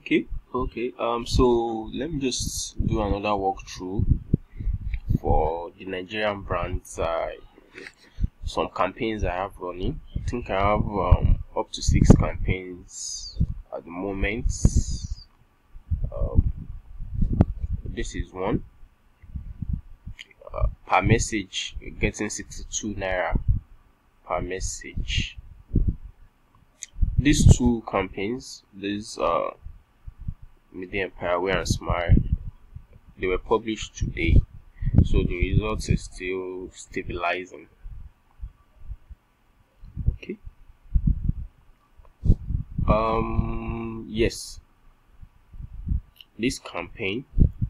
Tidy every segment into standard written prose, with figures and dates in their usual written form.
So let me just do another walkthrough for the Nigerian brands. Some campaigns I have running. I think I have up to 6 campaigns at the moment. This is one. Per message, you're getting 62 naira per message. These 2 campaigns, Media Empire Wear and Smile, they were published today, so the results are still stabilizing. Okay. Yes, this campaign.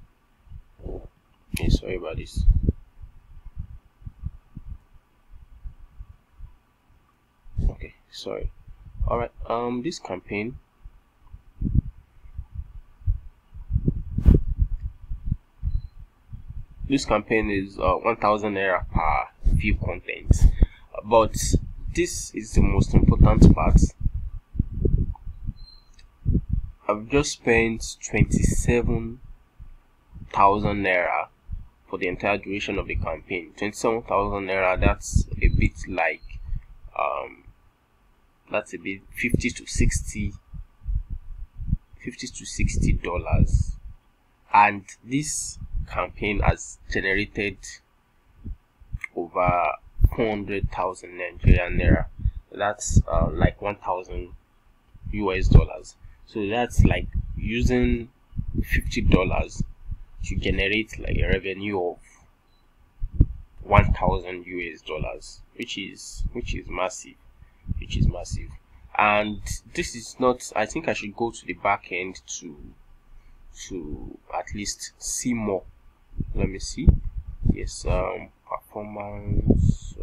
Okay, sorry about this. Okay, sorry. All right. This campaign. This campaign is 1,000 naira per view content, but this is the most important part. I've just spent 27,000 naira for the entire duration of the campaign. 27,000 naira. That's a bit like that's a bit 50 to 60 dollars, and this campaign has generated over 400,000 Nigerian naira. That's like 1,000 US dollars. So that's like using $50 to generate like a revenue of 1,000 US dollars, which is massive. And this is not, I think I should go to the back end to at least see more. Let me see. Yes, performance,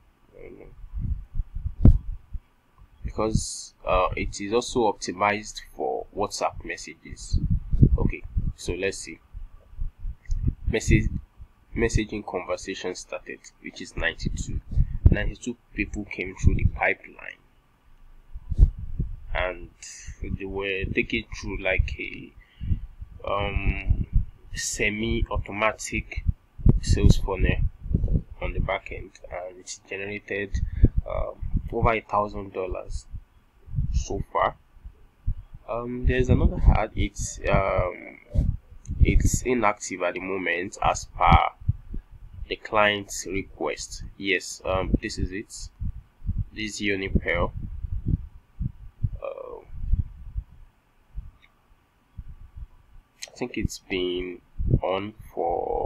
because it is also optimized for WhatsApp messages. Okay, so let's see. Messaging conversation started, which is 92 people came through the pipeline, and they were taken through like a semi-automatic sales funnel on the back end, and it generated over $1,000 so far. There's another ad. It's inactive at the moment as per the client's request. Yes, this is it. This Unipearl. I think it's been on for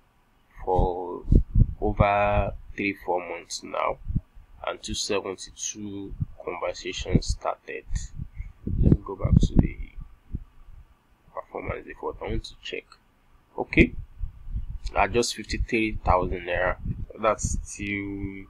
over 3-4 months now, and 272 conversations started. Let me go back to the performance report. I want to check. Okay, at just 53,000 naira. That's still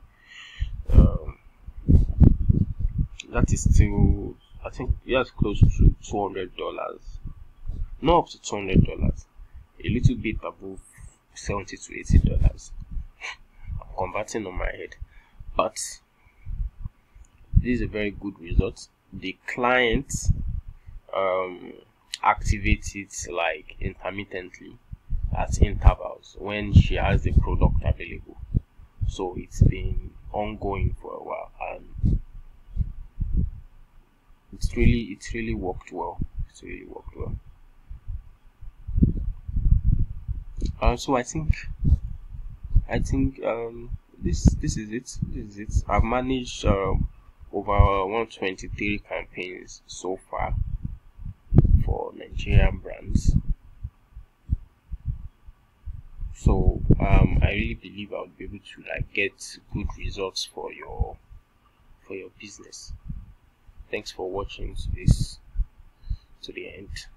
that is still, I think, that's close to $200. Not up to $200, a little bit above $70 to $80. I'm converting on my head, but this is a very good result. The client activates it like intermittently at intervals when she has the product available. So it's been ongoing for a while, and it's really worked well. So I think this is it. I've managed over 123 campaigns so far for Nigerian brands. So I really believe I'll be able to like get good results for your business. Thanks for watching this to the end.